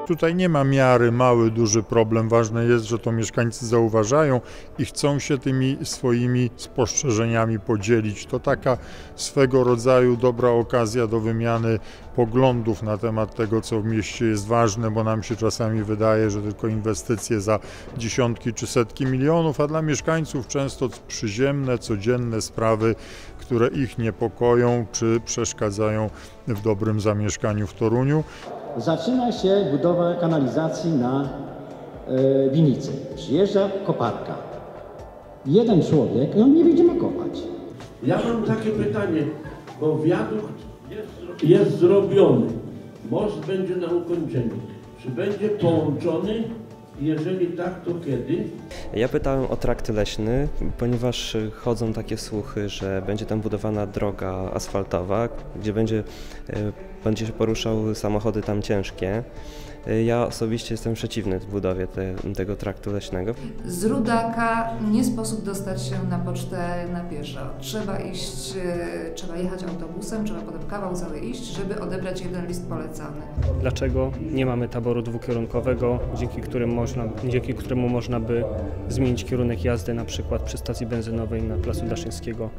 Tutaj nie ma miary mały, duży problem. Ważne jest, że to mieszkańcy zauważają i chcą się tymi swoimi spostrzeżeniami podzielić. To taka swego rodzaju dobra okazja do wymiany poglądów na temat tego, co w mieście jest ważne, bo nam się czasami wydaje, że tylko inwestycje za dziesiątki czy setki milionów, a dla mieszkańców często przyziemne, codzienne sprawy, które ich niepokoją czy przeszkadzają w dobrym zamieszkaniu w Toruniu. Zaczyna się budowa kanalizacji na Winicy. Przyjeżdża koparka. Jeden człowiek, on nie wie, gdzie ma kopać. Ja mam takie pytanie, bo wiadukt jest zrobiony, most będzie na ukończeniu. Czy będzie połączony? Jeżeli tak, to kiedy? Ja pytałem o trakt leśny, ponieważ chodzą takie słuchy, że będzie tam budowana droga asfaltowa, gdzie będzie się poruszały samochody tam ciężkie. Ja osobiście jestem przeciwny budowie tego traktu leśnego. Z Rudaka nie sposób dostać się na pocztę na pieszo. Trzeba jechać autobusem, trzeba potem kawał cały iść, żeby odebrać jeden list polecany. Dlaczego nie mamy taboru dwukierunkowego, dzięki któremu można by zmienić kierunek jazdy na przykład przy stacji benzynowej na Placu Daszyńskiego?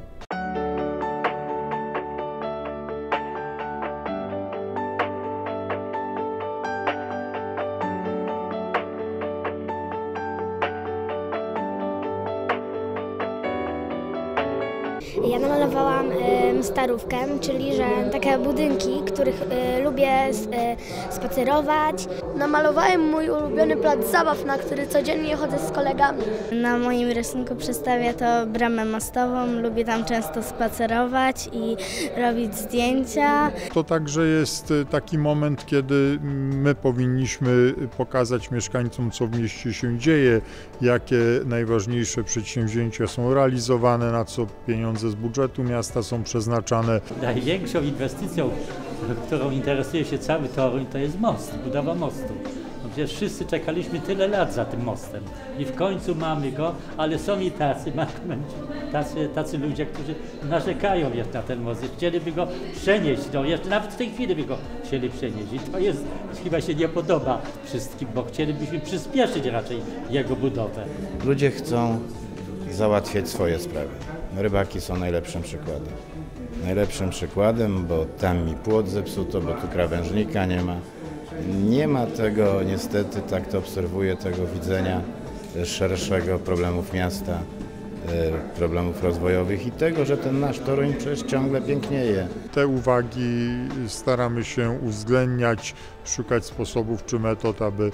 Ja namalowałam starówkę, czyli że takie budynki, których lubię spacerować. Namalowałem mój ulubiony plac zabaw, na który codziennie chodzę z kolegami. Na moim rysunku przedstawię to bramę mostową. Lubię tam często spacerować i robić zdjęcia. To także jest taki moment, kiedy my powinniśmy pokazać mieszkańcom, co w mieście się dzieje, jakie najważniejsze przedsięwzięcia są realizowane, na co pieniądze z budżetu miasta są przeznaczane. Największą inwestycją, którą interesuje się cały Toruń, to jest most, budowa mostu. No przecież wszyscy czekaliśmy tyle lat za tym mostem i w końcu mamy go, ale są i tacy ludzie, którzy narzekają na ten most, chcieliby go przenieść, no jeszcze nawet w tej chwili by go chcieli przenieść i to jest, chyba się nie podoba wszystkim, bo chcielibyśmy przyspieszyć raczej jego budowę. Ludzie chcą załatwiać swoje sprawy. Rybaki są najlepszym przykładem. Najlepszym przykładem, bo tam mi płot zepsuto, bo tu krawężnika nie ma. Nie ma tego, niestety, tak to obserwuję, tego widzenia szerszego problemów miasta, problemów rozwojowych i tego, że ten nasz Toruń przecież ciągle pięknieje. Te uwagi staramy się uwzględniać, szukać sposobów czy metod, aby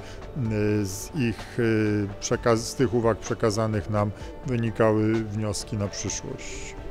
z tych uwag przekazanych nam wynikały wnioski na przyszłość.